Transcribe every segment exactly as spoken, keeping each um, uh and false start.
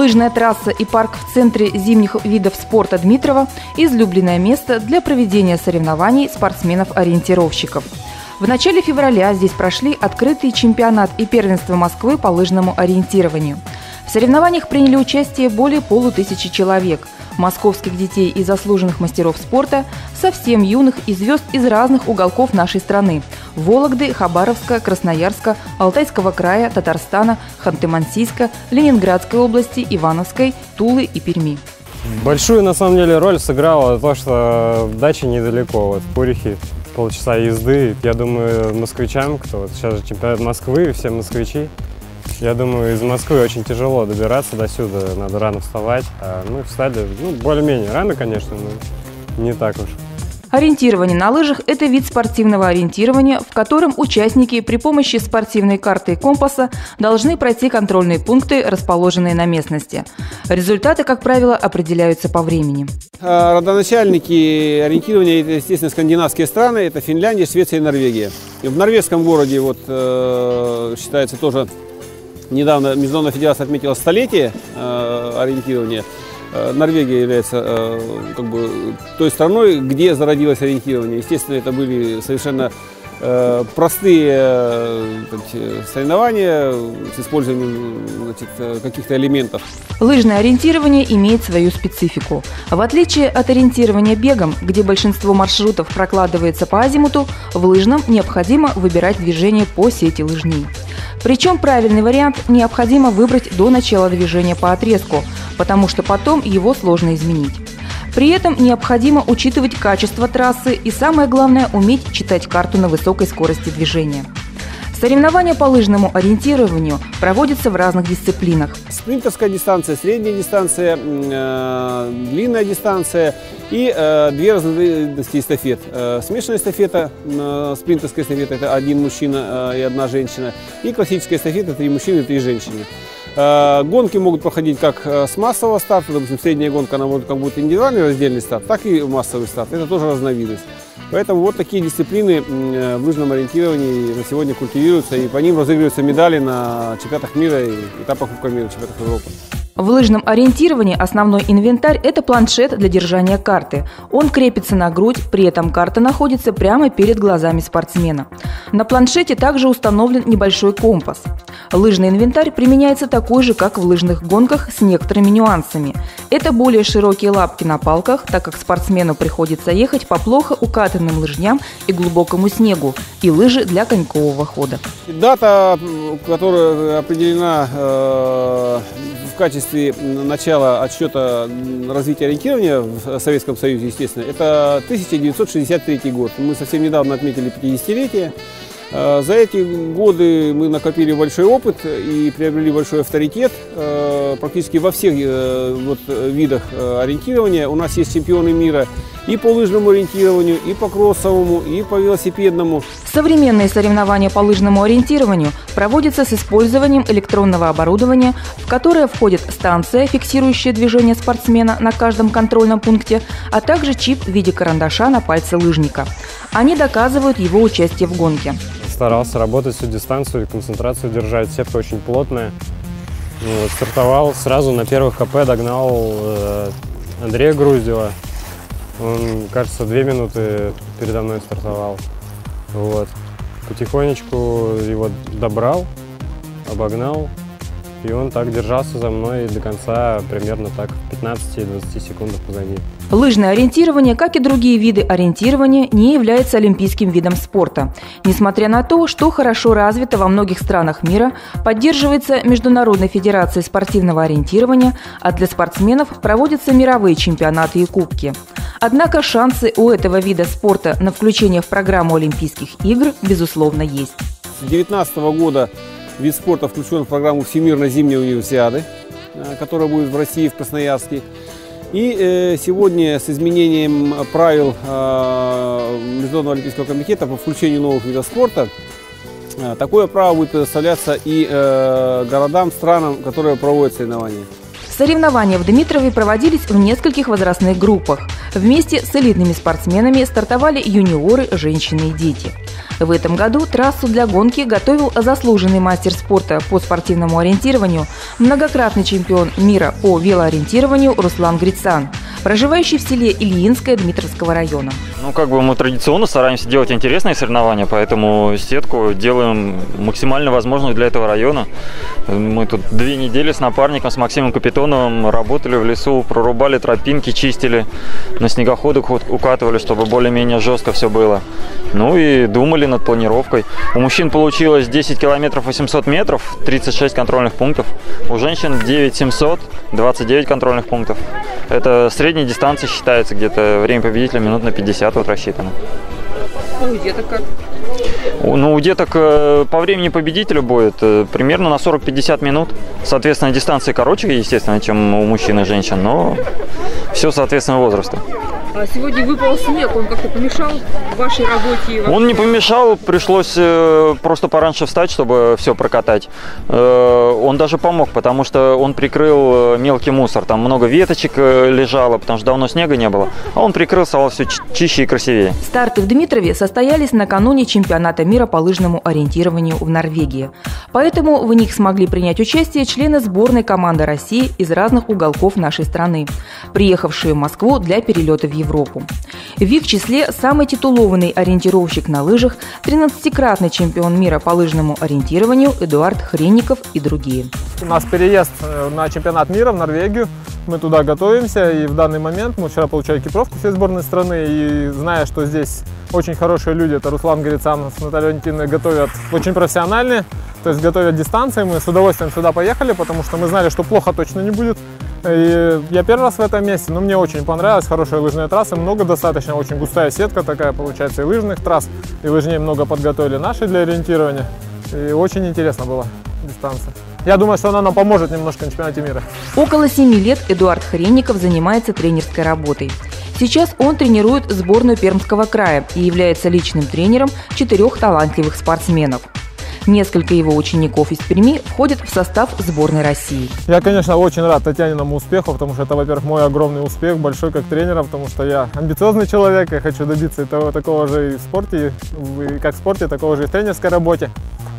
Лыжная трасса и парк в центре зимних видов спорта Дмитрово – излюбленное место для проведения соревнований спортсменов-ориентировщиков. В начале февраля здесь прошли открытый чемпионат и первенство Москвы по лыжному ориентированию. В соревнованиях приняли участие более полутысячи человек – московских детей и заслуженных мастеров спорта, совсем юных и звезд из разных уголков нашей страны – Вологды, Хабаровска, Красноярска, Алтайского края, Татарстана, Ханты-Мансийска, Ленинградской области, Ивановской, Тулы и Перми. Большую, на самом деле, роль сыграло то, что дача недалеко, вот в Пурихе полчаса езды. Я думаю, москвичам, кто вот сейчас же чемпионат Москвы, все москвичи, я думаю, из Москвы очень тяжело добираться до сюда, надо рано вставать. А мы встали, ну, более-менее рано, конечно, но не так уж. Ориентирование на лыжах – это вид спортивного ориентирования, в котором участники при помощи спортивной карты и компаса должны пройти контрольные пункты, расположенные на местности. Результаты, как правило, определяются по времени. Родоначальники ориентирования – это, естественно, скандинавские страны, это Финляндия, Швеция и Норвегия. И в норвежском городе, вот, э, считается тоже, недавно Международная федерация отметила столетие э, ориентирования. Норвегия является э, как бы той страной, где зародилось ориентирование. Естественно, это были совершенно э, простые э, соревнования с использованием каких-то элементов. Лыжное ориентирование имеет свою специфику. В отличие от ориентирования бегом, где большинство маршрутов прокладывается по азимуту, в лыжном необходимо выбирать движение по сети лыжней. Причем правильный вариант необходимо выбрать до начала движения по отрезку, потому что потом его сложно изменить. При этом необходимо учитывать качество трассы и, самое главное, уметь читать карту на высокой скорости движения. Соревнования по лыжному ориентированию проводятся в разных дисциплинах. Спринтерская дистанция, средняя дистанция, э, длинная дистанция и э, две разновидности эстафет. Э, смешанная эстафета, э, спринтерская эстафета – это один мужчина э, и одна женщина. И классическая эстафета – три мужчины и три женщины. Э, гонки могут проходить как с массового старта, допустим, средняя гонка, она может как будто индивидуальный раздельный старт, так и массовый старт. Это тоже разновидность. Поэтому вот такие дисциплины в лыжном ориентировании на сегодня культивируются, и по ним разыгрываются медали на чемпионатах мира и этапах Кубка мира, чемпионатах Европы. В лыжном ориентировании основной инвентарь – это планшет для держания карты. Он крепится на грудь, при этом карта находится прямо перед глазами спортсмена. На планшете также установлен небольшой компас. Лыжный инвентарь применяется такой же, как в лыжных гонках, с некоторыми нюансами. Это более широкие лапки на палках, так как спортсмену приходится ехать по плохо укатанным лыжням и глубокому снегу, и лыжи для конькового хода. Дата, которая определена э, в качестве начала отсчета развития ориентирования в Советском Союзе, естественно, это тысяча девятьсот шестьдесят третий год. Мы совсем недавно отметили пятидесятилетие. За эти годы мы накопили большой опыт и приобрели большой авторитет. Практически во всех вот видах ориентирования у нас есть чемпионы мира и по лыжному ориентированию, и по кроссовому, и по велосипедному. Современные соревнования по лыжному ориентированию проводятся с использованием электронного оборудования, в которое входит станция, фиксирующая движение спортсмена на каждом контрольном пункте, а также чип в виде карандаша на пальце лыжника. Они доказывают его участие в гонке. Старался работать всю дистанцию, концентрацию держать, сетка очень плотная. Вот, стартовал сразу на первых КП, догнал э, Андрея Груздева. Он, кажется, две минуты передо мной стартовал. Вот. Потихонечку его добрал, обогнал, и он так держался за мной до конца, примерно так в пятнадцати-двадцати секундах позади. Лыжное ориентирование, как и другие виды ориентирования, не является олимпийским видом спорта. Несмотря на то, что хорошо развито во многих странах мира, поддерживается Международной федерацией спортивного ориентирования, а для спортсменов проводятся мировые чемпионаты и кубки. Однако шансы у этого вида спорта на включение в программу Олимпийских игр, безусловно, есть. С две тысячи девятнадцатого года вид спорта включен в программу Всемирной зимней универсиады, которая будет в России, в Красноярске. И э, сегодня с изменением правил э, Международного олимпийского комитета по включению новых видов спорта э, такое право будет предоставляться и э, городам, странам, которые проводят соревнования. Соревнования в Дмитрове проводились в нескольких возрастных группах. Вместе с элитными спортсменами стартовали юниоры, женщины и дети. В этом году трассу для гонки готовил заслуженный мастер спорта по спортивному ориентированию, многократный чемпион мира по велоориентированию Руслан Грицан, проживающий в селе Ильинское Дмитровского района. Ну, как бы мы традиционно стараемся делать интересные соревнования, поэтому сетку делаем максимально возможную для этого района. Мы тут две недели с напарником, с Максимом Капитоновым работали в лесу, прорубали тропинки, чистили, на снегоходах укатывали, чтобы более-менее жестко все было. Ну и думали над планировкой. У мужчин получилось десять километров восемьсот метров, тридцать шесть контрольных пунктов. У женщин девять семьсот, двадцать девять контрольных пунктов. Это средняя дистанция считается, где-то время победителя минут на пятьдесят вот рассчитано. А у деток как? Ну, у деток по времени победителя будет примерно на сорок-пятьдесят минут. Соответственно, дистанции короче, естественно, чем у мужчин и женщин, но все соответственно возрасту. А сегодня выпал снег, он как-то помешал вашей работе? Он не помешал, пришлось просто пораньше встать, чтобы все прокатать. Он даже помог, потому что он прикрыл мелкий мусор. Там много веточек лежало, потому что давно снега не было. А он прикрыл, стало все чище и красивее. Старты в Дмитрове состоялись накануне чемпионата мира по лыжному ориентированию в Норвегии. Поэтому в них смогли принять участие члены сборной команды России из разных уголков нашей страны, приехавшие в Москву для перелета в Европу. Европу. В их числе самый титулованный ориентировщик на лыжах, тринадцатикратный чемпион мира по лыжному ориентированию Эдуард Хренников и другие. У нас переезд на чемпионат мира в Норвегию. Мы туда готовимся, и в данный момент мы вчера получали экипировку всей сборной страны, и зная, что здесь очень хорошие люди, это Руслан Грицан с Натальей Валентиновной, готовят очень профессиональные, то есть готовят дистанции. Мы с удовольствием сюда поехали, потому что мы знали, что плохо точно не будет. И я первый раз в этом месте, но мне очень понравилось, хорошие лыжные трассы, много достаточно, очень густая сетка такая получается и лыжных трасс, и лыжней много подготовили наши для ориентирования, и очень интересно была дистанция. Я думаю, что она нам поможет немножко на чемпионате мира. Около семи лет Эдуард Хренников занимается тренерской работой. Сейчас он тренирует сборную Пермского края и является личным тренером четырех талантливых спортсменов. Несколько его учеников из Перми входят в состав сборной России. Я, конечно, очень рад Татьяниному успеху, потому что это, во-первых, мой огромный успех, большой как тренера, потому что я амбициозный человек, я хочу добиться этого, такого же и в спорте, и как в спорте, такого же и в тренерской работе.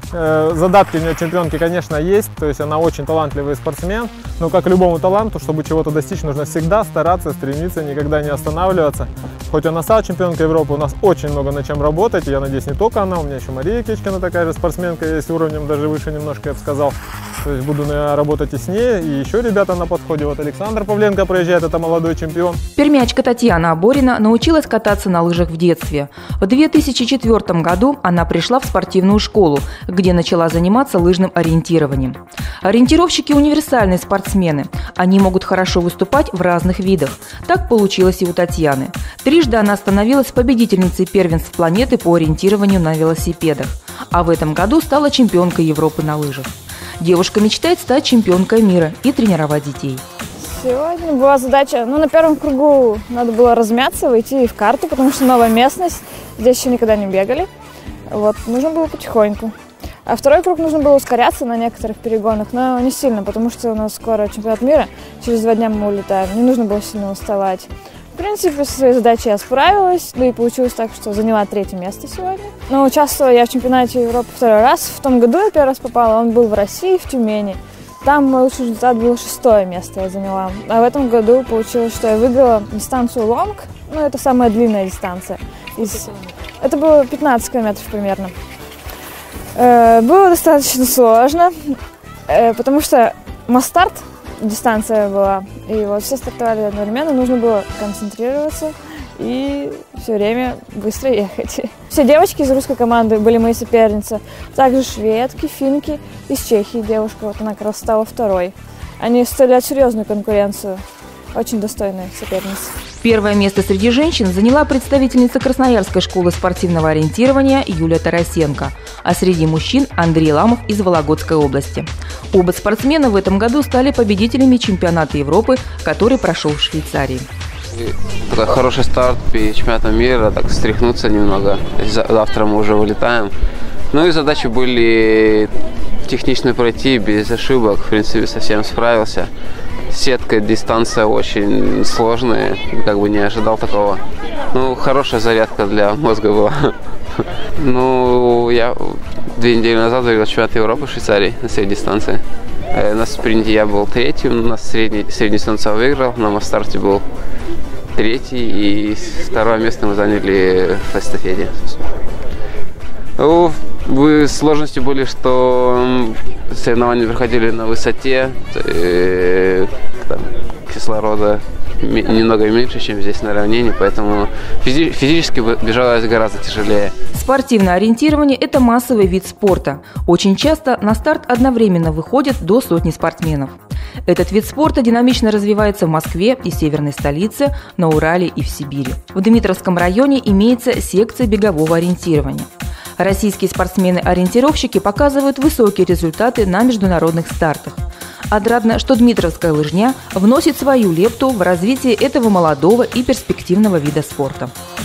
Задатки у нее чемпионки, конечно, есть, то есть она очень талантливый спортсмен, но как любому таланту, чтобы чего-то достичь, нужно всегда стараться, стремиться, никогда не останавливаться. Хоть она стала чемпионкой Европы, у нас очень много над чем работать, я надеюсь, не только она, у меня еще Мария Кечкина такая же спортсменка, есть уровнем даже выше немножко, я бы сказал. То есть буду работать и с ней, и еще ребята на подходе. Вот Александр Павленко проезжает, это молодой чемпион. Пермячка Татьяна Аборина научилась кататься на лыжах в детстве. В две тысячи четвёртом году она пришла в спортивную школу, где начала заниматься лыжным ориентированием. Ориентировщики – универсальные спортсмены. Они могут хорошо выступать в разных видах. Так получилось и у Татьяны. Трижды она становилась победительницей первенств планеты по ориентированию на велосипедах. А в этом году стала чемпионкой Европы на лыжах. Девушка мечтает стать чемпионкой мира и тренировать детей. Сегодня была задача, ну, на первом кругу надо было размяться, войти в карту, потому что новая местность, здесь еще никогда не бегали. Вот, нужно было потихоньку. А второй круг нужно было ускоряться на некоторых перегонах, но не сильно, потому что у нас скоро чемпионат мира, через два дня мы улетаем, не нужно было сильно уставать. В принципе, со своей задачей я справилась, да и получилось так, что заняла третье место сегодня. Но участвовала я в чемпионате Европы второй раз. В том году я первый раз попала, он был в России, в Тюмени. Там мой лучший результат был шестое место я заняла. А в этом году получилось, что я выиграла дистанцию лонг, ну это самая длинная дистанция. Из... Это было пятнадцать километров примерно. Э, было достаточно сложно, э, потому что масс-старт дистанция была, и вот все стартовали одновременно, нужно было концентрироваться и все время быстро ехать. Все девочки из русской команды были мои соперницы, также шведки, финки, из Чехии девушка, вот она как раз стала второй. Они составляют серьезную конкуренцию, очень достойные соперницы. Первое место среди женщин заняла представительница Красноярской школы спортивного ориентирования Юлия Тарасенко, а среди мужчин Андрей Ламов из Вологодской области. Оба спортсмена в этом году стали победителями чемпионата Европы, который прошел в Швейцарии. Такой хороший старт перед чемпионатом мира, так встряхнуться немного. Завтра мы уже вылетаем. Ну и задачи были технично пройти, без ошибок. В принципе, совсем справился. сетка, дистанция очень сложная, как бы не ожидал такого. Ну, хорошая зарядка для мозга была. Ну, я две недели назад выиграл чемпионат Европы в Швейцарии на средней дистанции. На спринте я был третьим, на средней, средней дистанции выиграл, на масс-старте был третий, и второе место мы заняли в эстафете. Ну, сложности были, что соревнования проходили на высоте, э, там, кислорода немного меньше, чем здесь на равнине, поэтому физи- физически бежалось гораздо тяжелее. Спортивное ориентирование – это массовый вид спорта. Очень часто на старт одновременно выходят до сотни спортсменов. Этот вид спорта динамично развивается в Москве и северной столице, на Урале и в Сибири. В Дмитровском районе имеется секция бегового ориентирования. Российские спортсмены-ориентировщики показывают высокие результаты на международных стартах. Отрадно, что дмитровская лыжня вносит свою лепту в развитие этого молодого и перспективного вида спорта.